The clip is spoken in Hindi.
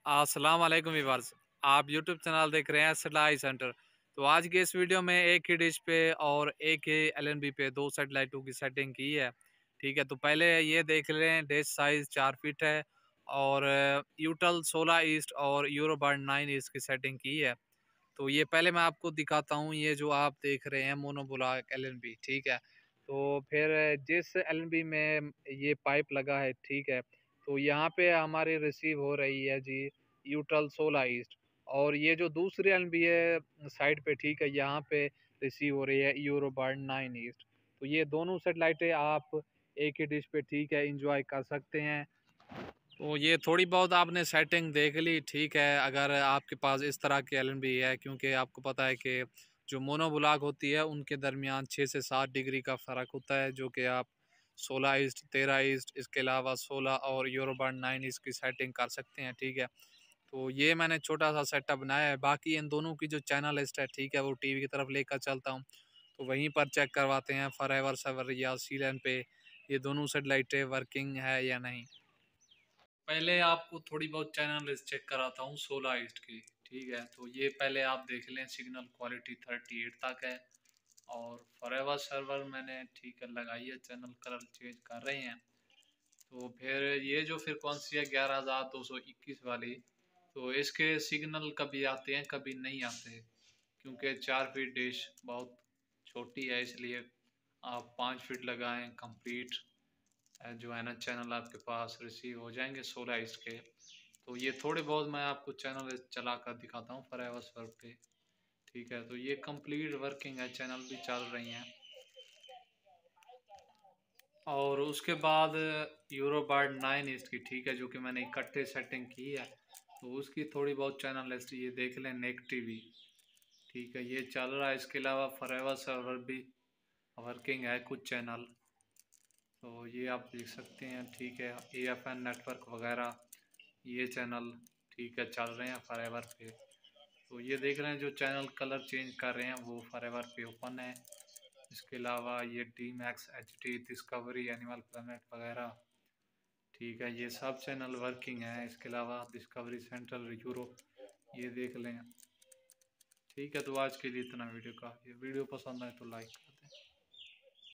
अस्सलाम वालेकुम व्यूअर्स। आप यूट्यूब चैनल देख रहे हैं सैटेलाइट सेंटर। तो आज के इस वीडियो में एक ही डिश पे और एक ही एलएनबी पे दो सैटेलाइटों की सेटिंग की है। ठीक है, तो पहले ये देख लें। डिश साइज़ 4 फीट है और यूटल 16 ईस्ट और यूरोबर्ड 9 ईस्ट की सेटिंग की है। तो ये पहले मैं आपको दिखाता हूँ, ये जो आप देख रहे हैं मोनोब्लॉक एलएनबी। ठीक है, तो फिर जिस एलएनबी में ये पाइप लगा है, ठीक है, तो यहाँ पे हमारी रिसीव हो रही है जी यूटल 16 ईस्ट। और ये जो दूसरी एलएनबी है साइड पे, ठीक है, यहाँ पे रिसीव हो रही है यूरोबर्ड 9 ईस्ट। तो ये दोनों सेटेलाइटें आप एक ही डिश पे, ठीक है, इंजॉय कर सकते हैं। तो ये थोड़ी बहुत आपने सेटिंग देख ली, ठीक है। अगर आपके पास इस तरह की एलएनबी है, क्योंकि आपको पता है कि जो मोनोब्लॉक होती है उनके दरमियान 6 से 7 डिग्री का फ़र्क होता है, जो कि आप 16 ईस्ट, 13 ईस्ट, इसके अलावा 16 और यूरोबर्ड 9 ईस्ट की सेटिंग कर सकते हैं। ठीक है, तो ये मैंने छोटा सा सेटअप बनाया है। बाकी इन दोनों की जो चैनल लिस्ट है, ठीक है, वो टीवी की तरफ लेकर चलता हूँ, तो वहीं पर चेक करवाते हैं फॉरएवर सर्वर या सीलैन पे ये दोनों सेटेलाइटें वर्किंग है या नहीं। पहले आपको थोड़ी बहुत चैनल लिस्ट चेक कराता हूँ 16 ईस्ट की। ठीक है, तो ये पहले आप देख लें, सिग्नल क्वालिटी 38 तक है और फॉरएवर सर्वर मैंने, ठीक है, लगाई है। चैनल कलर चेंज कर रहे हैं। तो फिर ये जो फ्रिक्वेंसी है 11,221 वाली, तो इसके सिग्नल कभी आते हैं कभी नहीं आते, क्योंकि 4 फीट डिश बहुत छोटी है, इसलिए आप 5 फीट लगाएं कंप्लीट जो है ना चैनल आपके पास रिसीव हो जाएंगे 16 इसके। तो ये थोड़े बहुत मैं आपको चैनल चला कर दिखाता हूँ फॉरएवर सर्वर पे। ठीक है, तो ये कंप्लीट वर्किंग है, चैनल भी चल रही हैं। और उसके बाद यूरोबर्ड 9 इसकी, ठीक है, जो कि मैंने इकट्ठे सेटिंग की है, तो उसकी थोड़ी बहुत चैनल लिस्ट ये देख लें। नेक टीवी, ठीक है, ये चल रहा है। इसके अलावा फॉरएवर सर्वर भी वर्किंग है, कुछ चैनल, तो ये आप देख सकते हैं। ठीक है, AFN नेटवर्क वगैरह ये चैनल, ठीक है, चल रहे हैं फॉरएवर पे। तो ये देख रहे हैं जो चैनल कलर चेंज कर रहे हैं वो फॉरएवर पे ओपन है। इसके अलावा ये DMAX, HD, Discovery, Animal Planet वगैरह, ठीक है, ये सब चैनल वर्किंग है। इसके अलावा डिस्कवरी सेंट्रल यूरोप ये देख लें। ठीक है, तो आज के लिए इतना वीडियो का। ये वीडियो पसंद आए तो लाइक